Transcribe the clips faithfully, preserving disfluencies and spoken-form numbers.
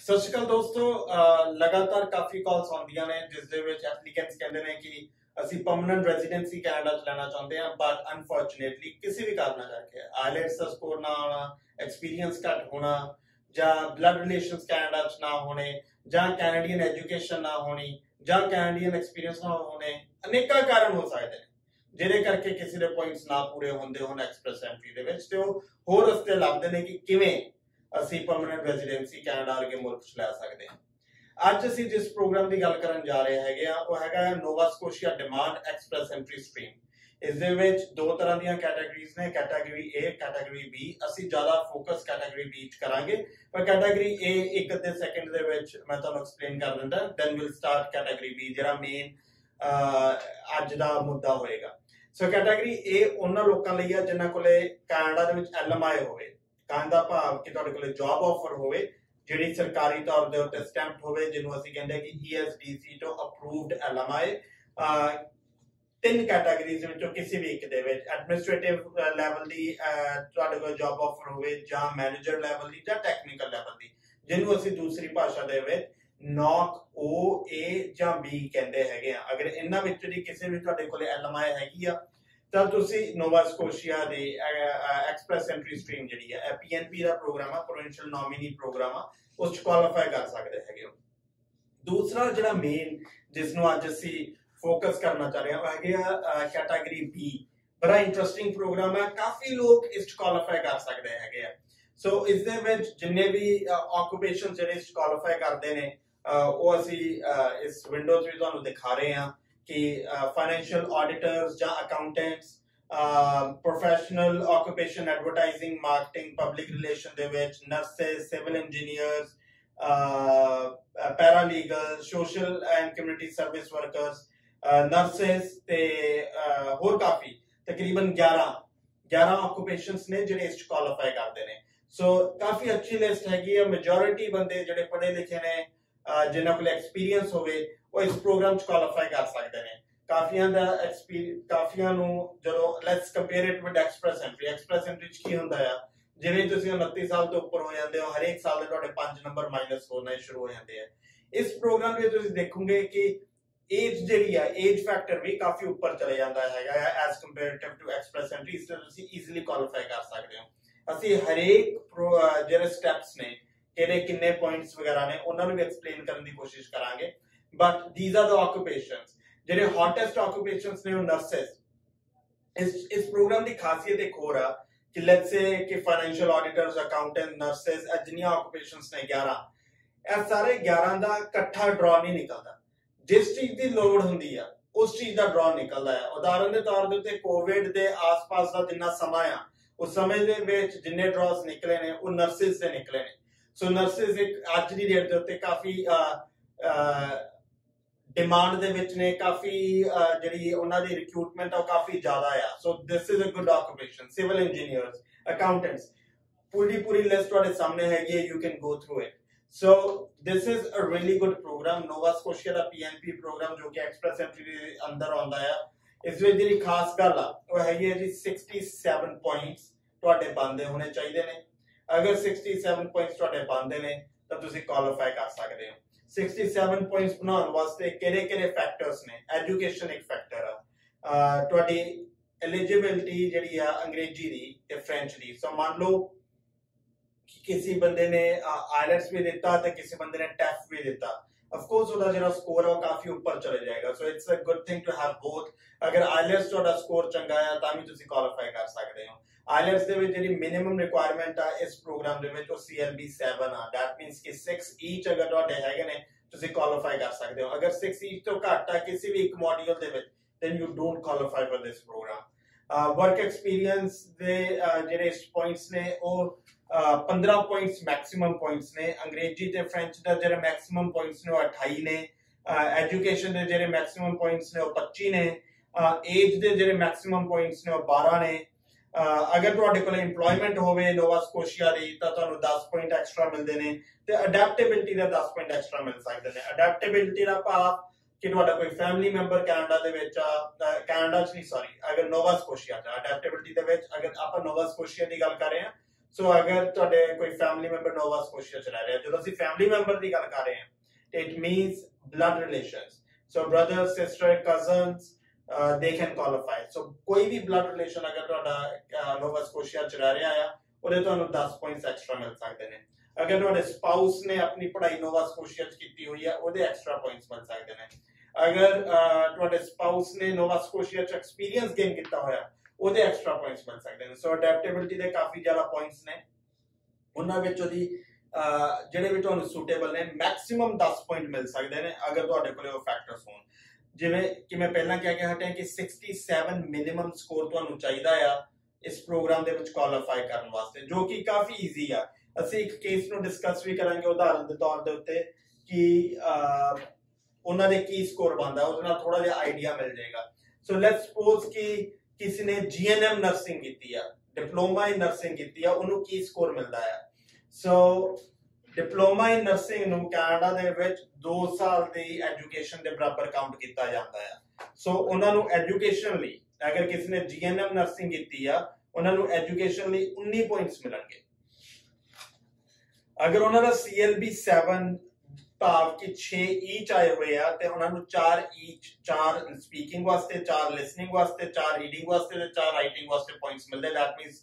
ਸਤਿ ਸ਼੍ਰੀ ਅਕਾਲ ਦੋਸਤੋ ਅਹ ਲਗਾਤਾਰ ਕਾਫੀ ਕਾਲਸ ਆਉਂਦੀਆਂ ਨੇ ਜਿਸ ਦੇ ਵਿੱਚ ਐਪਲੀਕੈਂਟਸ ਕਹਿੰਦੇ ਨੇ ਕਿ ਅਸੀਂ ਪਰਮਨੈਂਟ ਰੈਜ਼ੀਡੈਂਸੀ ਕੈਨੇਡਾ ਚ ਲੈਣਾ ਚਾਹੁੰਦੇ ਹਾਂ ਬਟ ਅਨਫੋਰਚੂਨੇਟਲੀ ਕਿਸੇ ਵੀ ਕਾਰਨ ਕਰਕੇ ਆਈਲੈਟਸ ਦਾ ਸਕੋਰ ਨਾ ਆਉਣਾ ਐਕਸਪੀਰੀਅੰਸ ਘੱਟ ਹੋਣਾ ਜਾਂ ਬਲੱਡ ਰਿਲੇਸ਼ਨਸ ਕੈਨੇਡਾ ਚ ਨਾ ਹੋਣੇ ਜਾਂ ਕੈਨੇਡੀਅਨ ਐਜੂਕੇਸ਼ਨ ਨਾ ਹੋਣੀ ਜਾਂ ਕੈਨੇਡੀਅਨ ਐਕਸਪੀਰੀਅੰਸ ਨਾ ਹੋਣੇ ਅਨੇਕਾਂ ਕਾਰਨ ਹੋ ਸਕਦੇ ਨੇ ਜਿਹਦੇ ਕਰਕੇ ਕਿਸੇ ਦੇ ਪੁਆਇੰਟਸ ਨਾ ਪੂਰੇ ਹੁੰਦੇ ਹੋਣ ਐਕਸਪ੍ਰੈਸ ਐਂਟਰੀ ਦੇ ਵਿੱਚ ਤੇ ਉਹ ਹੋਰ ਰਸਤੇ ਲੱਭਦੇ ਨੇ ਕਿ ਕਿਵੇਂ ਅਸੀਂ ਪਰਮਨੈਂਟ ਰੈਜ਼ੀਡੈਂਸੀ ਕੈਨੇਡਾ ਵਰਗੇ ਮੁਲਕ ਚ ਲੈ ਸਕਦੇ ਹਾਂ। ਅੱਜ ਅਸੀਂ ਜਿਸ ਪ੍ਰੋਗਰਾਮ ਦੀ ਗੱਲ ਕਰਨ ਜਾ ਰਹੇ ਹੈਗੇ ਆ ਉਹ ਹੈਗਾ Nova Scotia demand express entry stream. ਇਸ ਦੇ ਵਿੱਚ ਦੋ ਤਰ੍ਹਾਂ ਦੀਆਂ ਕੈਟਾਗਰੀਜ਼ ਨੇ, ਕੈਟਾਗਰੀ ਏ ਕੈਟਾਗਰੀ ਬੀ। ਅਸੀਂ ਜ਼ਿਆਦਾ ਫੋਕਸ ਕੈਟਾਗਰੀ ਬੀ ਚ ਕਰਾਂਗੇ ਪਰ ਕੈਟਾਗਰੀ ਏ ਇੱਕ ਅੱਧੇ ਸੈਕਿੰਡ ਦੇ ਵਿੱਚ ਮੈਂ ਤੁਹਾਨੂੰ ਐਕਸਪਲੇਨ ਕਰ ਦਿੰਦਾ, then will start category B ਜਿਹੜਾ ਮੇਨ ਅੱਜ ਦਾ ਮੁੱਦਾ ਹੋਏਗਾ। ਸੋ ਕੈਟਾਗਰੀ ਏ ਉਹਨਾਂ ਲੋਕਾਂ ਲਈ ਆ ਜਿਨ੍ਹਾਂ ਕੋਲੇ ਕੈਨੇਡਾ ਦੇ ਵਿੱਚ ਐਲ ਐਮ ਆਈ ਹੋਵੇ, ਕਹਿਣ ਦਾ ਭਾਵ ਕਿ ਤੁਹਾਡੇ ਕੋਲ ਜੌਬ ਆਫਰ ਹੋਵੇ ਜਿਹੜੀ ਸਰਕਾਰੀ ਤੌਰ ਦੇ ਉੱਤੇ ਸਟੈਂਪਡ ਹੋਵੇ, ਜਿਹਨੂੰ ਅਸੀਂ ਕਹਿੰਦੇ ਕਿ ਈ ਐਸ ਡੀ ਸੀ ਤੋਂ ਅਪਰੂਵਡ ਐਲ ਐਮ ਆਈ। ਤਿੰਨ ਕੈਟਾਗਰੀਜ਼ ਵਿੱਚੋਂ ਕਿਸੇ ਵੀ ਇੱਕ ਦੇ ਵਿੱਚ ਐਡਮਿਨਿਸਟ੍ਰੇਟਿਵ ਲੈਵਲ ਦੀ ਤੁਹਾਡੇ ਕੋਲ ਜੌਬ ਆਫਰ ਹੋਵੇ ਜਾਂ ਮੈਨੇਜਰ ਲੈਵਲ ਦੀ ਜਾਂ ਟੈਕਨੀਕਲ ਲੈਵਲ ਦੀ, ਜਿਹਨੂੰ ਅਸੀਂ ਦੂਸਰੀ ਭਾਸ਼ਾ ਦੇ ਵਿੱਚ ਨੌਕ ਓ ਏ ਜਾਂ ਬੀ ਕਹਿੰਦੇ ਹੈਗੇ ਆ। ਅਗਰ ਇਹਨਾਂ ਵਿੱਚੋਂ ਦੀ ਕਿਸੇ ਵੀ ਤੁਹਾਡੇ ਕੋਲ ਐਲ ਐਮ ਆਈ ਹੈਗੀ ਆ ਤਾਂ ਤੁਸੀਂ ਨੋਵਾ ਸਕੋਸ਼ੀਆ ਦੇ ਐਕਸਪ੍ਰੈਸ ਐਂਟਰੀ ਸਟਰੀਮ ਜਿਹੜੀ ਹੈ ਪੀ ਐਨ ਪੀ ਦਾ ਪ੍ਰੋਗਰਾਮ ਆ, ਪ੍ਰੋਵਿੰਸ਼ੀਅਲ ਨੋਮੀਨੀ ਪ੍ਰੋਗਰਾਮ ਆ, ਉਸ ਚ ਕੁਆਲੀਫਾਈ ਕਰ ਸਕਦੇ ਹੈਗੇ ਹੋ। ਦੂਸਰਾ ਜਿਹੜਾ ਮੇਨ ਜਿਸ ਨੂੰ ਅੱਜ ਅਸੀਂ ਫੋਕਸ ਕਰਨਾ ਚਾਹ ਰਹੇ ਹਾਂ ਉਹ ਹੈਗੇ ਆ ਕੈਟਾਗਰੀ ਬੀ। ਬੜਾ ਇੰਟਰਸਟਿੰਗ ਪ੍ਰੋਗਰਾਮ ਹੈ, ਕਾਫੀ ਲੋਕ ਇਸ ਚ ਕੁਆਲੀਫਾਈ ਕਰ ਸਕਦੇ ਹੈਗੇ ਆ। ਸੋ ਇਸ ਦੇ ਵਿੱਚ ਜਿੰਨੇ ਵੀ ਆਕੂਪੇਸ਼ਨ ਜਿਹੜੇ ਇਸ ਚ ਕੁਆਲੀਫਾਈ ਕਰਦੇ ਨੇ ਉਹ ਅਸੀਂ ਇਸ ਵਿੰਡੋ ਚ ਵੀ ਤੁਹਾਨੂੰ ਦਿਖਾ ਰਹੇ ਹਾਂ ਕਿ फाइनेंशियल ऑडिटर्स ਜਾਂ accountants, professional occupation advertising marketing public relation ਦੇ ਵਿੱਚ nurses, civil engineers, paralegal, social and community service workers, nurses ਤੇ ਹੋਰ ਕਾਫੀ ਤਕਰੀਬਨ ਗਿਆਰਾਂ ਗਿਆਰਾਂ ਆਕੂਪੇਸ਼ਨਸ ਨੇ ਜਿਹੜੇ ਇਸ ਚ ਕੁਆਲੀਫਾਈ ਕਰਦੇ ਨੇ। ਸੋ ਕਾਫੀ ਅੱਛੀ ਲਿਸਟ ਹੈਗੀ ਹੈ। ਮੈਜੋਰਿਟੀ ਬੰਦੇ ਜਿਹੜੇ ਪੜ੍ਹੇ ਲਿਖੇ ਨੇ ਜਿਨ੍ਹਾਂ ਕੋਲ ਐਕਸਪੀਰੀਅੰਸ ਹੋਵੇ ਉਹ ਇਸ ਪ੍ਰੋਗਰਾਮ ਚ ਕੁਆਲੀਫਾਈ ਕਰ ਸਕਦੇ ਨੇ। ਕਾਫੀਆਂ ਦਾ ਐਕਸਪੀਰੀਅੰਸ ਕਾਫੀਆਂ ਨੂੰ ਜਦੋਂ let's compare it with express entry, express entry ਚ ਕੀ ਹੁੰਦਾ ਆ, ਜਿਵੇਂ ਤੁਸੀਂ ਉਨੱਤੀ ਸਾਲ ਤੋਂ ਉੱਪਰ ਹੋ ਜਾਂਦੇ ਹੋ ਹਰੇਕ ਸਾਲ ਦੇ ਤੁਹਾਡੇ ਪੰਜ ਨੰਬਰ ਮਾਈਨਸ ਹੋਣੇ ਸ਼ੁਰੂ ਹੋ ਜਾਂਦੇ ਆ। ਇਸ ਪ੍ਰੋਗਰਾਮ ਵਿੱਚ ਤੁਸੀਂ ਦੇਖੋਗੇ ਕਿ ਏਜ ਜਿਹੜੀ ਆ ਏਜ ਫੈਕਟਰ ਵੀ ਕਾਫੀ ਉੱਪਰ ਚਲੇ ਜਾਂਦਾ ਹੈਗਾ as comparative to express entry, ਇਸ ਲਈ ਤੁਸੀਂ ਈਜ਼ੀਲੀ ਕੁਆਲੀਫਾਈ ਕਰ ਸਕਦੇ ਹੋ। ਅਸੀਂ ਹਰੇਕ ਜਿਹੜੇ ਸਟੈਪਸ ਨੇ ਕਿਹੜੇ ਕਿੰਨੇ ਪੁਆਇੰਟਸ ਵਗੈਰਾ ਨੇ ਉਹਨਾਂ ਨੂੰ ਵੀ ਐਕਸਪਲੇਨ ਕਰਨ ਦੀ ਕੋਸ਼ਿਸ਼ ਕਰਾਂਗੇ। But these are the occupations ਜਿਹੜੇ ਹੌਟੈਸਟ ਆਕੂਪੇਸ਼ਨਸ ਨੇ ਉਹ ਨਰਸਿਸ। ਇਸ ਇਸ ਪ੍ਰੋਗਰਾਮ ਦੀ ਖਾਸੀਅਤ ਇੱਕ ਹੋਰ ਆ ਕਿ ਲੈਟਸ ਸੇ ਕਿ ਫਾਈਨੈਂਸ਼ੀਅਲ ਆਡੀਟਰਸ, ਅਕਾਊਂਟੈਂਟ, ਨਰਸਿਸ, ਇਹ ਜਿੰਨੀਆਂ ਆਕੂਪੇਸ਼ਨਸ ਨੇ ਗਿਆਰਾਂ, ਇਹ ਸਾਰੇ ਗਿਆਰਾਂ ਦਾ ਇਕੱਠਾ ਡਰਾ ਨਹੀਂ ਨਿਕਲਦਾ। ਜਿਸ ਚੀਜ਼ ਦੀ ਲੋੜ ਹੁੰਦੀ ਆ ਉਸ ਚੀਜ਼ ਦਾ ਡਰਾ ਨਿਕਲਦਾ ਹੈ। ਉਦਾਹਰਨ ਦੇ ਤੌਰ ਦੇ ਉੱਤੇ ਕੋਵਿਡ ਦੇ ਆਸ-ਪਾਸ ਦਾ ਜਿੰਨਾ ਸਮਾਂ ਆ ਉਸ ਸਮੇਂ ਦੇ ਵਿੱਚ ਜਿੰਨੇ ਡਰਾਸ ਨਿਕਲੇ ਨੇ ਉਹ ਨਰਸਿਸ ਦੇ ਨਿਕਲੇ ਨੇ। ਸੋ ਨਰਸਿਸ ਇੱਕ ਅੱਜ ਦੀ ਡੇਟ ਦੇ ਉੱਤੇ ਕਾਫੀ ਡਿਮਾਂਡ ਦੇ ਵਿੱਚ ਨੇ, ਕਾਫੀ ਜਿਹੜੀ ਉਹਨਾਂ ਦੀ ਰਿਕਰੂਟਮੈਂਟ ਆ ਉਹ ਕਾਫੀ ਜ਼ਿਆਦਾ ਆ। So this is a good occupation. Civil engineers, accountants, ਪੂਰੀ ਪੂਰੀ ਲਿਸਟ ਤੁਹਾਡੇ ਸਾਹਮਣੇ ਹੈਗੀ ਹੈ, you can go through it. So this is a really good program. Nova Scotia ਦਾ ਪੀ ਐਨ ਪੀ ਪ੍ਰੋਗਰਾਮ ਜੋ ਕਿ ਐਕਸਪ੍ਰੈਸ ਐਂਟਰੀ ਦੇ ਅੰਦਰ ਆਉਂਦਾ ਆ। ਇਸ ਵਿੱਚ ਜਿਹੜੀ ਖਾਸ ਗੱਲ ਆ ਉਹ ਹੈਗੀ ਹੈ ਜੀ ਸਿਕਸਟੀ ਸੈਵਨ ਪੁਆਇੰਟਸ ਤੁਹਾਡੇ ਬਣਦੇ ਹੋਣੇ ਚਾਹੀਦੇ ਨੇ। ਅਗਰ ਸਿਕਸਟੀ ਸੈਵਨ ਪੁਆਇੰਟਸ ਤੁਹਾਡੇ ਬਣਦੇ ਨੇ ਤਾਂ ਤੁਸੀਂ ਕੁਆਲੀਫਾਈ ਕਰ ਸਕਦੇ ਹੋ। ਸਿਕਸਟੀ ਸੈਵਨ ਪੁਆਇੰਟਸ ਬਣਾਉਣ ਵਾਸਤੇ ਕਿਹੜੇ ਕਿਹੜੇ ਫੈਕਟਰਸ ਨੇ? ਐਜੂਕੇਸ਼ਨ ਇੱਕ ਫੈਕਟਰ ਆ, ਤੁਹਾਡੀ ਐਲੀਜੀਬਿਲਿਟੀ ਜਿਹੜੀ ਆ ਅੰਗਰੇਜ਼ੀ ਦੀ ਤੇ ਫ੍ਰੈਂਚ ਦੀ। ਸੋ ਮੰਨ ਲਓ ਕਿ ਕਿਸੇ ਬੰਦੇ ਨੇ ਆਈਲੈਟਸ ਵੀ ਦਿੱਤਾ ਤੇ ਕਿਸੇ ਬੰਦੇ ਨੇ ਟੈਫ ਵੀ ਦਿੱਤਾ, ਆਫ ਕੋਰਸ ਉਹਦਾ ਜਿਹੜਾ ਸਕੋਰ ਆ ਉਹ ਕਾਫੀ ਉੱਪਰ ਚਲੇ ਜਾਏਗਾ। So it's a good thing to have both. ਅਗਰ ਆਈਲੈਟਸ ਤੁਹਾਡਾ ਸਕੋਰ ਚੰਗਾ ਆ ਤਾਂ ਵੀ ਤੁਸੀਂ ਕੁਆਲੀਫਾਈ ਕਰ ਸਕਦੇ ਹੋ। ਆਈਲੈਟਸ ਦੇ ਵਿੱਚ ਜਿਹੜੀ ਮਿਨੀਮਮ ਰਿਕੁਆਇਰਮੈਂਟ ਆ ਇਸ ਪ੍ਰੋਗਰਾਮ ਦੇ ਵਿੱਚ ਉਹ ਸੀ ਐਲ ਬੀ ਸੈਵਨ ਆ। ਦੈਟ ਮੀਨਸ ਕਿ ਸਿਕਸ ਈਚ ਅਗਰ ਤੁਹਾਡੇ ਹੈਗੇ ਨੇ ਤੁਸੀਂ ਕੁਆਲੀਫਾਈ ਕਰ ਸਕਦੇ ਹੋ। ਅਗਰ ਸਿਕਸ ਈਚ ਤੋਂ ਘੱਟ ਆ ਕਿਸੇ ਵੀ ਇੱਕ ਮੋਡਿਊਲ ਦੇ ਵਿੱਚ then you don't qualify for this program. Work experience ਦੇ ਜਿਹੜੇ ਪੁਆਇੰਟਸ ਨੇ ਉਹ ਪੰਦਰਾਂ ਪੁਆਇੰਟਸ ਮੈਕਸਿਮਮ ਪੁਆਇੰਟਸ ਨੇ। ਅੰਗਰੇਜ਼ੀ ਤੇ ਫ੍ਰੈਂਚ ਦਾ ਜਿਹੜੇ ਮੈਕਸਿਮਮ ਪੁਆਇੰਟਸ ਨੇ ਉਹ ਅਠਾਈ ਨੇ। ਐਜੂਕੇਸ਼ਨ ਦੇ ਜਿਹੜੇ ਮੈਕਸਿਮਮ ਪੁਆਇੰਟਸ ਨੇ ਉਹ ਪੱਚੀ ਨੇ। ਏਜ ਦੇ ਜਿਹੜੇ ਮੈਕਸਿਮਮ ਪੁਆਇੰਟਸ ਨੇ ਉਹ ਬਾਰਾਂ ਨੇ। ਅਗਰ ਤੁਹਾਡੇ ਕੋਲ ਇੰਪਲੋਇਮੈਂਟ ਹੋਵੇ ਨੋਵਾ ਸਕੋਸ਼ੀਆ ਦੀ ਤਾਂ ਤੁਹਾਨੂੰ ਦਸ ਪੁਆਇੰਟ ਐਕਸਟਰਾ ਮਿਲਦੇ ਨੇ ਤੇ ਅਡੈਪਟੇਬਿਲਿਟੀ ਦਾ ਦਸ ਪੁਆਇੰਟ ਐਕਸਟਰਾ ਮਿਲ ਸਕਦੇ ਨੇ। ਅਡੈਪਟੇਬਿਲਿਟੀ ਦਾ ਭਾਵ ਕਿ ਤੁਹਾਡਾ ਕੋਈ ਫੈਮਿਲੀ ਮੈਂਬਰ ਕੈਨੇਡਾ ਦੇ ਵਿੱਚ ਆ, ਕੈਨੇਡਾ ਚ ਨਹੀਂ ਸੌਰੀ ਅਗਰ ਨੋਵਾ ਸਕੋਸ਼ੀਆ ਚ ਅਡੈਪਟੇਬਿਲਿਟੀ ਦੇ ਵਿੱਚ ਅਗਰ ਆਪਾਂ ਨੋਵਾ ਸਕੋਸ਼ੀਆ ਦੀ ਗੱਲ ਕਰ ਰਹੇ ਹਾਂ ਸੋ ਅਗਰ ਤੁਹਾਡੇ ਕੋਈ ਫੈਮਿਲੀ ਮੈਂਬਰ ਨੋਵਾ ਸਕੋਸ਼ੀਆ ਚ ਰਹਿ ਰਿਹਾ, ਜਦੋਂ ਅਸੀਂ ਫੈਮਿਲੀ ਮੈਂਬਰ ਦੀ ਗੱਲ ਕਰ ਰਹੇ ਹਾਂ, it means blood relations, so brother sister cousins, they can qualify. So ਕੋਈ ਵੀ ਬਲੱਡ ਰਿਲੇਸ਼ਨ ਅਗਰ ਤੁਹਾਡਾ ਨੋਵਾ ਸਕੋਸ਼ੀਆ ਚ ਰਹਿ ਰਿਹਾ ਆ, ਉਹਦੇ ਤੁਹਾਨੂੰ ਦਸ ਪੁਆਇੰਟਸ ਐਕਸਟਰਾ ਮਿਲ ਸਕਦੇ ਨੇ। ਅਗਰ ਤੁਹਾਡੇ ਸਪਾਊਸ ਨੇ ਆਪਣੀ ਪੜ੍ਹਾਈ ਨੋਵਾ ਸਕੋਸ਼ੀਆ ਚ ਕੀਤੀ ਹੋਈ ਹੈ, ਉਹਦੇ ਐਕਸਟਰਾ ਪੁਆਇੰਟਸ ਮਿਲ ਸਕਦੇ ਨੇ। ਅਗਰ ਤੁਹਾਡੇ ਸਪਾਊਸ ਨੇ ਨੋਵਾ ਸਕੋਸ਼ੀਆ ਚ ਐਕਸਪੀਰੀਅੰਸ ਗੇਨ ਕੀਤਾ ਹੋਇਆ, ਉਹਦੇ ਐਕਸਟਰਾ ਪੁਆਇੰਟਸ ਮਿਲ ਸਕਦੇ ਨੇ। ਸੋ ਅਡੈਪਟੇਬਿਲਿਟੀ ਦੇ ਕਾਫੀ ਜ਼ਿਆਦਾ ਪੁਆਇੰਟਸ ਨੇ, ਉਹਨਾਂ ਵਿੱਚੋਂ ਦੀ ਜਿਹੜੇ ਵੀ ਤੁਹਾਨੂੰ ਸੂਟੇਬਲ ਨੇ ਮੈਕਸਿਮਮ ਦਸ ਪੁਆਇੰਟ ਮਿਲ ਸਕਦੇ ਨੇ ਅਗਰ ਤੁਹਾਡੇ ਕੋਲ ਉਹ ਫੈਕਟਰਸ ਹੋਣ। ਜਿਵੇਂ ਕਿ ਮੈਂ ਪਹਿਲਾਂ ਕਹਿ ਕੇ ਹਟਿਆ ਕਿ ਸixty-seven ਮਿਨੀਮਮ ਸਕੋਰ ਤੁਹਾਨੂੰ ਚਾਹੀਦਾ ਆ ਇਸ ਪ੍ਰੋਗਰਾਮ ਦੇ ਵਿੱਚ ਕੁਆਲੀਫਾਈ ਕਰਨ ਵਾਸਤੇ, ਜੋ ਕਿ ਕਾਫੀ ਈਜ਼ੀ ਆ। ਅਸੀਂ ਇੱਕ ਕੇਸ ਨੂੰ ਡਿਸਕਸ ਵੀ ਕਰਾਂਗੇ ਉਦਾਹਰਨ ਦੇ ਤੌਰ ਦੇ ਉੱਤੇ ਕਿ ਉਹਨਾਂ ਦੇ ਕੀ ਸਕੋਰ ਬਣਦਾ, ਉਹਦੇ ਨਾਲ ਥੋੜਾ ਜਿਹਾ ਆਈਡੀਆ ਮਿਲ ਜਾਏਗਾ। ਸੋ ਲੈਟਸ ਸਪੋਜ਼ ਕਿ ਕਿਸੇ ਨੇ ਜੀਐਨਐਮ ਨਰਸਿੰਗ ਕੀਤੀ ਆ, ਡਿਪਲੋਮਾ ਇਨ ਨਰਸਿੰਗ ਕੀਤੀ ਆ, ਉਹਨੂੰ ਕੀ ਸਕੋਰ ਮਿਲਦਾ ਆ। ਸੋ ਡਿਪਲੋਮਾ ਇਨ ਨਰਸਿੰਗ ਨੂੰ ਕੈਨੇਡਾ ਦੇ ਵਿੱਚ ਦੋ ਸਾਲ ਦੀ ਐਜੂਕੇਸ਼ਨ ਦੇ ਬਰਾਬਰ ਕਾਊਂਟ ਕੀਤਾ ਜਾਂਦਾ ਆ। ਸੋ ਉਹਨਾਂ ਨੂੰ ਐਜੂਕੇਸ਼ਨ ਲਈ, ਅਗਰ ਕਿਸੇ ਨੇ ਜੀਐਨਐਮ ਨਰਸਿੰਗ ਕੀਤੀ ਆ, ਉਹਨਾਂ ਨੂੰ ਐਜੂਕੇਸ਼ਨ ਲਈ ਉੱਨੀ ਪੁਆਇੰਟਸ ਮਿਲਣਗੇ। ਅਗਰ ਉਹਨਾਂ ਦਾ ਸੀਐਲਬੀ seven ਭਾਵ ਕਿ ਛੇ ਈਚ ਆਏ ਹੋਏ ਆ, ਤੇ ਉਹਨਾਂ ਨੂੰ ਚਾਰ ਈਚ, ਚਾਰ ਸਪੀਕਿੰਗ ਵਾਸਤੇ, ਚਾਰ ਲਿਸਨਿੰਗ ਵਾਸਤੇ, ਚਾਰ ਰੀਡਿੰਗ ਵਾਸਤੇ ਤੇ ਚਾਰ ਰਾਈਟਿੰਗ ਵਾਸਤੇ ਪੁਆਇੰਟਸ ਮਿਲਦੇ। ਦੈਟ ਮੀਨਸ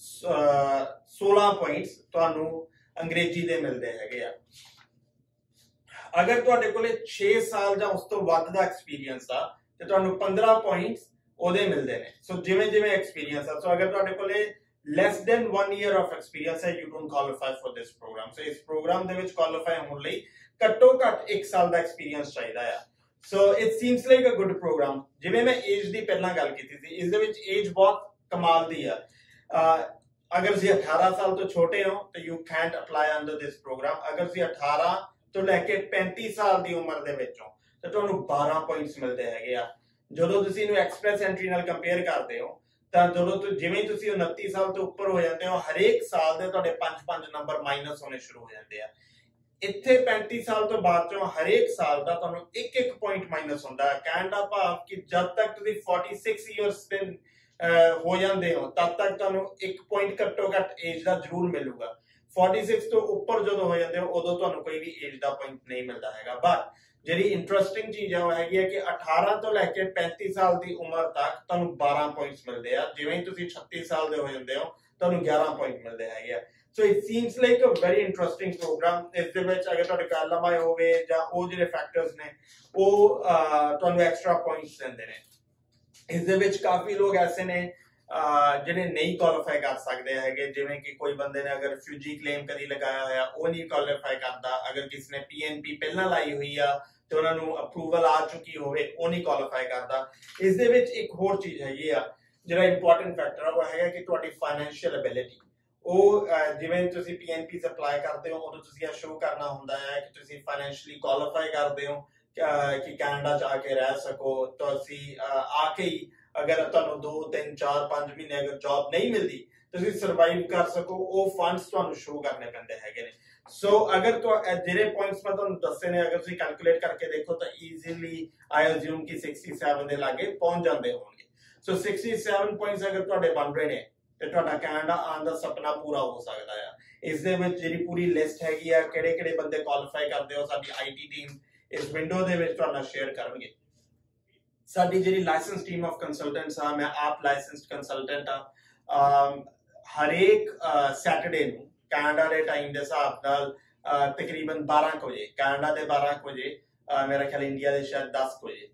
ਸੋਲਾਂ ਪੁਆਇੰਟਸ ਤੁਹਾਨੂੰ ਅੰਗਰੇਜ਼ੀ ਦੇ ਮਿਲਦੇ ਹੈਗੇ ਆ। ਅਗਰ ਤੁਹਾਡੇ ਕੋਲੇ ਛੇ ਸਾਲ ਜਾਂ ਉਸ ਤੋਂ ਵੱਧ ਦਾ ਐਕਸਪੀਰੀਅੰਸ ਆ, ਤੇ ਤੁਹਾਨੂੰ ਪੰਦਰਾਂ ਪੁਆਇੰਟਸ ਉਹਦੇ ਮਿਲਦੇ ਨੇ। ਸੋ ਜਿਵੇਂ ਜਿਵੇਂ ਐਕਸਪੀਰੀਅੰਸ ਆ, ਸੋ ਅਗਰ ਤੁਹਾਡੇ ਕੋਲੇ less than one year of experience ਹੈ, you don't qualify for this program। so ਇਸ ਪ੍ਰੋਗਰਾਮ ਦੇ ਵਿੱਚ ਕੁਆਲੀਫਾਈ ਹੋਣ ਲਈ ਘੱਟੋ ਘੱਟ ਇੱਕ ਸਾਲ ਦਾ ਐਕਸਪੀਰੀਅੰਸ ਚਾਹੀਦਾ ਆ। So it seems like a good program. ਜਿਵੇਂ ਮੈਂ ਏਜ ਦੀ ਪਹਿਲਾਂ ਗੱਲ ਕੀਤੀ ਸੀ, ਇਸ ਦੇ ਵਿੱਚ ਏਜ ਬਹੁਤ ਕਮਾਲ ਦੀ ਆ। ਅਗਰ ਤੁਸੀਂ ਅਠਾਰਾਂ ਸਾਲ ਤੋਂ ਛੋਟੇ ਹੋ ਤਾਂ you can't apply under this program. ਅਗਰ ਤੁਸੀਂ ਅਠਾਰਾਂ ਤੋਂ ਲੈ ਕੇ ਪੈਂਤੀ ਸਾਲ ਦੀ ਉਮਰ ਦੇ ਵਿੱਚੋਂ, ਤਾਂ ਤੁਹਾਨੂੰ ਬਾਰਾਂ ਪੁਆਇੰਟਸ ਮਿਲਦੇ ਹੈਗੇ ਆ। ਜਦੋਂ ਤੁਸੀਂ ਇਹਨੂੰ ਐਕਸਪ੍ਰੈਸ ਐਂਟਰੀ ਨਾਲ ਕੰਪੇਅਰ ਕਰਦੇ ਹੋ, ਤਾਂ ਜਦੋਂ ਤੋਂ ਜਿਵੇਂ ਤੁਸੀਂ ਉਨੱਤੀ ਸਾਲ ਤੋਂ ਉੱਪਰ ਹੋ ਜਾਂਦੇ ਹੋ, ਹਰੇਕ ਸਾਲ ਦੇ ਤੁਹਾਡੇ ਪੰਜ ਪੰਜ ਨੰਬਰ ਮਾਈਨਸ ਹੋਣੇ ਸ਼ੁਰੂ ਹੋ ਜਾਂਦੇ ਆ। ਇੱਥੇ ਪੈਂਤੀ ਸਾਲ ਤੋਂ ਬਾਅਦ ਚੋਂ ਹਰੇਕ ਸਾਲ ਦਾ ਤੁਹਾਨੂੰ ਇੱਕ ਇੱਕ ਪੁਆਇੰਟ ਮਾਈਨਸ ਹੁੰਦਾ ਹੈ। ਕਹਿਣ ਦਾ ਭਾਵ ਕਿ ਜਦ ਤੱਕ ਤੁਸੀਂ forty-six ਇਅਰਸ ਦੇ ਹੋ ਜਾਂਦੇ ਹੋ, ਤਦ ਤੱਕ ਤੁਹਾਨੂੰ ਇੱਕ ਪੁਆਇੰਟ ਘੱਟੋ ਘੱਟ ਏਜ ਦਾ ਜ਼ਰੂਰ ਮਿਲੂਗਾ। forty-six ਤੋਂ ਉੱਪਰ ਜਦੋਂ ਹੋ ਜਾਂਦੇ ਹੋ, ਉਦੋਂ ਤੁਹਾਨੂੰ ਕੋਈ ਵੀ ਏਜ ਦਾ ਪੁਆਇੰਟ ਨਹੀਂ ਮਿਲਦਾ ਹੈਗਾ। ਬਟ ਜਿਹੜੀ ਇੰਟਰਸਟਿੰਗ ਚੀਜ਼ ਹੈ ਉਹ ਹੈਗੀ ਹੈ ਕਿ ਅਠਾਰਾਂ ਤੋਂ ਲੈ ਕੇ ਪੈਂਤੀ ਸਾਲ ਦੀ ਉਮਰ ਤੱਕ ਤੁਹਾਨੂੰ ਬਾਰਾਂ ਪੁਆਇੰਟਸ ਮਿਲਦੇ ਆ। ਜਿਵੇਂ ਹੀ ਤੁਸੀਂ ਛੱਤੀ ਸਾਲ ਦੇ ਹੋ ਜਾਂਦੇ ਹੋ, ਤੁਹਾਨੂੰ ਗਿਆਰਾਂ ਪੁਆਇੰਟ ਮਿਲਦੇ ਹੈਗੇ ਆ। So it seems like a very interesting program. ਇਸ ਦੇ ਵਿੱਚ ਅਗਰ ਤੁਹਾਡੇ ਕੋਲ ਐਲਐਮਆਈ ਹੋਵੇ ਜਾਂ ਉਹ ਜਿਹੜੇ ਫੈਕਟਰਸ ਨੇ, ਉਹ ਤੁਹਾਨੂੰ ਐਕਸਟਰਾ ਪੁਆਇੰਟਸ ਦਿੰਦੇ ਨੇ। ਇਸ ਦੇ ਵਿੱਚ ਕਾਫੀ ਲੋਕ ਐਸੇ ਨੇ ਜਿਹੜੇ ਨਹੀਂ ਕੁਆਲੀਫਾਈ ਕਰ ਸਕਦੇ ਹੈਗੇ, ਜਿਵੇਂ ਕਿ ਕੋਈ ਬੰਦੇ ਨੇ ਅਗਰ ਫਿਊਜੀ ਕਲੇਮ ਕਦੀ ਲਗਾਇਆ ਹੋਇਆ, ਉਹ ਨਹੀਂ ਕੁਆਲੀਫਾਈ ਕਰਦਾ। ਅਗਰ ਕਿਸੇ ਨੇ ਪੀਐਨਪੀ ਪਹਿਲਾਂ ਲਾਈ ਹੋਈ ਆ ਤੇ ਉਹਨਾਂ ਨੂੰ ਅਪਰੂਵਲ ਆ ਚੁੱਕੀ ਹੋਵੇ, ਉਹ ਨਹੀਂ ਕੁਆਲੀਫਾਈ ਕਰਦਾ। ਇਸ ਦੇ ਵਿੱਚ ਇੱਕ ਹੋਰ ਚੀਜ਼ ਹੈਗੀ ਆ, ਜਿਹੜਾ ਇੰਪੋਰਟੈਂਟ ਫੈਕਟਰ ਆ, ਉਹ ਹੈਗਾ ਕਿ ਤੁਹਾਡੀ ਫਾਈਨੈਂਸ਼ੀਅਲ ਐਬਿਲਿਟੀ। ਉਹ ਜਿਵੇਂ ਤੁਸੀਂ ਪੀਐਨਪੀ ਅਪਲਾਈ ਕਰਦੇ ਹੋ, ਉਦੋਂ ਤੁਸੀਂ ਇਹ ਸ਼ੋ ਕਰਨਾ ਹੁੰਦਾ ਹੈ ਕਿ ਤੁਸੀਂ ਫਾਈਨੈਂਸ਼ੀਅਲੀ ਕੁਆਲੀਫਾਈ ਕਰਦੇ ਹੋ ਕਿ ਕੈਨੇਡਾ ਚ ਆ ਕੇ ਰਹਿ ਸਕੋ। ਤੁਸੀਂ ਆ ਕੇ ਹੀ ਅਗਰ ਤੁਹਾਨੂੰ ਦੋ ਤਿੰਨ ਚਾਰ ਪੰਜ ਮਹੀਨੇ ਅਗਰ ਜੌਬ ਨਹੀਂ ਮਿਲਦੀ, ਤੁਸੀਂ ਸਰਵਾਈਵ ਕਰ ਸਕੋ, ਉਹ ਫੰਡਸ ਤੁਹਾਨੂੰ ਸ਼ੋ ਕਰਨੇ ਪੈਂਦੇ ਹੈਗੇ ਨੇ। ਸੋ ਅਗਰ ਜਿਹੜੇ ਪੁਆਇੰਟਸ ਮੈਂ ਤੁਹਾਨੂੰ ਦੱਸੇ ਨੇ, ਅਗਰ ਤੁਸੀਂ ਕੈਲਕੂਲੇਟ ਕਰਕੇ ਦੇਖੋ ਤਾਂ ਈਜ਼ੀਲੀ ਆਈ ਅਜ਼ਿਊਮ ਕਿ sixty-seven ਦੇ ਲਾਗੇ ਪਹੁੰਚ ਜਾਂਦੇ ਹੋਣਗੇ। ਸੋ sixty-seven ਪੁਆਇੰਟਸ ਅਗਰ ਤੁਹਾਡੇ ਬਣ ਰਹੇ ਨੇ, ਤੇ ਤੁਹਾਡਾ ਕੈਨੇਡਾ ਆਉਣ ਦਾ ਸੁਪਨਾ ਪੂਰਾ ਹੋ ਸਕਦਾ ਆ। ਇਸ ਦੇ ਵਿੱਚ ਜਿਹੜੀ ਪੂਰੀ ਲਿਸਟ ਹੈਗੀ ਆ, ਕਿਹੜੇ ਕਿਹੜੇ ਬੰਦੇ ਕੁਆਲੀਫਾਈ ਕਰਦੇ ਹੋ, ਸਾਡੀ ਆਈਟੀ ਟੀਮ ਇਸ ਵਿੰਡੋ ਦੇ ਵਿੱਚ ਤੁਹਾਡਾ ਸ਼ੇਅਰ ਕਰਨਗੇ। ਸਾਡੀ ਜਿਹੜੀ ਲਾਇਸੈਂਸ ਟੀਮ ਆਫ ਕੰਸਲਟੈਂਟਸ ਆ, ਮੈਂ ਆਪ ਲਾਇਸੈਂਸਡ ਕੰਸਲਟੈਂਟ ਆ, ਹਰੇਕ ਸੈਟਰਡੇ ਨੂੰ ਕੈਨੇਡਾ ਦੇ ਟਾਈਮ ਦੇ ਹਿਸਾਬ ਨਾਲ ਤਕਰੀਬਨ ਬਾਰਾਂ ਕੁ ਵਜੇ, ਕੈਨੇਡਾ ਦੇ ਬਾਰਾਂ ਕੁ ਵਜੇ, ਮੇਰਾ ਖਿਆਲ ਇੰਡੀਆ ਦੇ ਸ਼ਾਇਦ ਦਸ ਕੁ ਵਜੇ,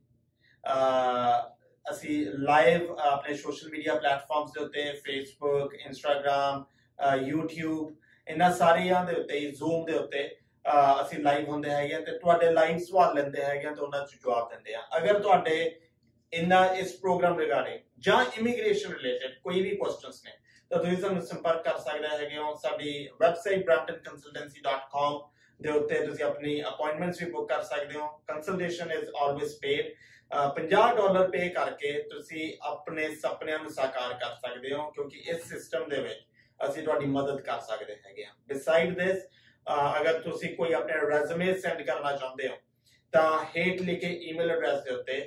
ਅਸੀਂ ਲਾਈਵ ਆਪਣੇ ਸੋਸ਼ਲ ਮੀਡੀਆ ਪਲੇਟਫਾਰਮਸ ਦੇ ਉੱਤੇ, ਫੇਸਬੁੱਕ, ਇੰਸਟਾਗ੍ਰਾਮ, ਯੂਟਿਊਬ, ਇਹਨਾਂ ਸਾਰਿਆਂ ਦੇ ਉੱਤੇ, ਜ਼ੂਮ ਦੇ ਉੱਤੇ ਅਸੀਂ ਲਾਈਵ ਹੁੰਦੇ ਹੈਗੇ ਤੇ ਤੁਹਾਡੇ ਲਾਈਵ ਸਵਾਲ ਲੈਂਦੇ ਹੈਗੇ ਤੇ ਉਹਨਾਂ 'ਚ ਜਵਾਬ ਦਿੰਦੇ ਆ। ਅਗਰ ਤੁਹਾਡੇ ਇਹਨਾਂ ਇਸ ਪ੍ਰੋਗਰਾਮ ਰਿਗਾਰਡਿੰਗ ਜਾਂ ਇਮੀਗ੍ਰੇਸ਼ਨ ਰਿਲੇਟਡ ਕੋਈ ਵੀ ਕੁਐਸਚਨਸ ਨੇ, ਤਾਂ ਤੁਸੀਂ ਸਾਨੂੰ ਸੰਪਰਕ ਕਰ ਸਕਦੇ ਹੈਗੇ ਹੋ। ਸਾਡੀ website brampton consultancy dot com ਦੇ ਉੱਤੇ ਤੁਸੀਂ ਆਪਣੀ ਅਪਾਇੰਟਮੈਂਟਸ ਵੀ ਬੁੱਕ ਕਰ ਸਕਦੇ ਹੋ। Consultation is always paid. ਪੰਜਾਹ ਡਾਲਰ ਪੇ ਕਰਕੇ ਤੁਸੀਂ ਆਪਣੇ ਸੁਪਨਿਆਂ ਨੂੰ ਸਾਕਾਰ ਕਰ ਸਕਦੇ ਹੋ, ਕਿਉਂਕਿ ਇਸ ਸਿਸਟਮ ਦੇ ਵਿੱਚ ਅਸੀਂ ਤੁਹਾਡੀ ਮਦਦ ਕਰ ਸਕਦੇ ਹੈਗੇ ਆ। ਬਿਸਾਈਡ ਦਿਸ, ਅਗਰ ਤੁਸੀਂ ਕੋਈ ਆਪਣੇ ਰੈਜ਼ੂਮੇ ਸੈਂਡ ਕਰਨਾ ਚਾਹੁੰਦੇ ਹੋ ਤਾਂ ਹੇਠ ਲਿਖੇ ਈਮੇਲ ਐਡਰੈਸ ਦੇ ਉੱਤੇ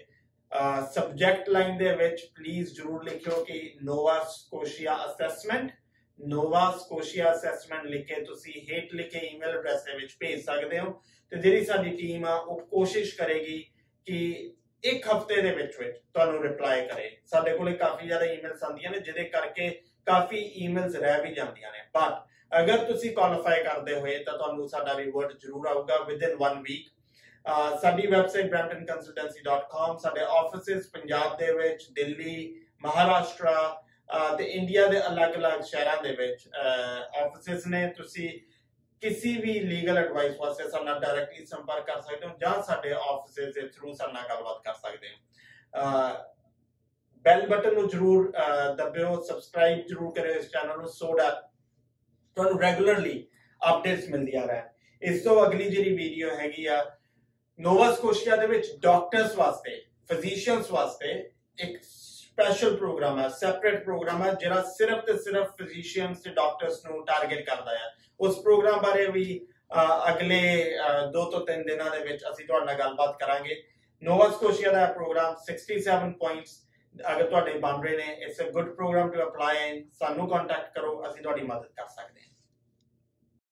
ਸਬਜੈਕਟ ਲਾਈਨ ਦੇ ਵਿੱਚ ਪਲੀਜ਼ ਜ਼ਰੂਰ ਲਿਖਿਓ ਕਿ Nova Scotia assessment, Nova Scotia assessment लिख के तुसी हेठ लिखे ईमेल एड्रेस दे विच भेज सकदे हो ते जेहड़ी साडी टीम आ वो कोशिश करेगी कि एक हफ्ते दे विच विच तुहानू रिप्लाई करे। साडे कोले काफी ज्यादा ईमेल्स आंदियां ने जिहदे करके काफी ईमेल्स रह भी जांदियां ने, बट अगर तुसी क्वालीफाई करदे होए तां तुहानू साडा रिवर्ट जरूर आऊगा विद इन वन वीक। साडी website Brampton consultancy dot com, साडे ऑफिसेस पंजाब दे विच, दिल्ली, महाराष्ट्र ते इंडिया दे अलग अलग शहरां दे विच ऑफिसेस ने। तुसी किसी भी लीगल एडवाइस वास्ते साडे नाल डायरेक्टली संपर्क कर सकते हो जां साडे ऑफिसेस दे थ्रू साडे नाल गलबात कर सकते हो। बैल बटन नु जरूर दबियो, सब्सक्राइब जरूर करो इस चैनल नु सो दैट ਤੁਹਾਨੂੰ ਰੈਗੂਲਰਲੀ ਅਪਡੇਟਸ ਮਿਲਦੀਆਂ ਰਹਿਣ। ਇਸ ਤੋਂ ਅਗਲੀ ਜਿਹੜੀ ਵੀਡੀਓ ਹੈਗੀ ਆ ਨੋਵਾ ਸਕੋਸ਼ੀਆ ਦੇ ਵਿੱਚ ਡਾਕਟਰਸ ਵਾਸਤੇ, ਫਿਜ਼ੀਸ਼ੀਅਨਸ ਵਾਸਤੇ ਇੱਕ ਸਪੈਸ਼ਲ ਪ੍ਰੋਗਰਾਮ ਹੈ, ਸੈਪਰੇਟ ਪ੍ਰੋਗਰਾਮ ਹੈ ਜਿਹੜਾ ਸਿਰਫ ਤੇ ਸਿਰਫ ਫਿਜ਼ੀਸ਼ੀਅਨਸ ਤੇ ਡਾਕਟਰਸ ਨੂੰ ਟਾਰਗੇਟ ਕਰਦਾ ਹੈ। ਉਸ ਪ੍ਰੋਗਰਾਮ ਬਾਰੇ ਵੀ ਅਗਲੇ ਦੋ ਤੋਂ ਤਿੰਨ ਦਿਨਾਂ ਦੇ ਵਿੱਚ ਅਸੀਂ ਤੁਹਾਡੇ ਨਾਲ ਗੱਲਬਾਤ ਕਰਾਂਗੇ। ਨੋਵਾ ਸਕੋਸ਼ੀਆ ਦਾ ਪ੍ਰੋਗਰਾਮ sixty-seven points अगर तुहाडे बन रहे ने, it's a good program to apply. सानू कॉन्टैक्ट करो, ਅਸੀਂ ਤੁਹਾਡੀ ਮਦਦ ਕਰ ਸਕਦੇ ਹਾਂ।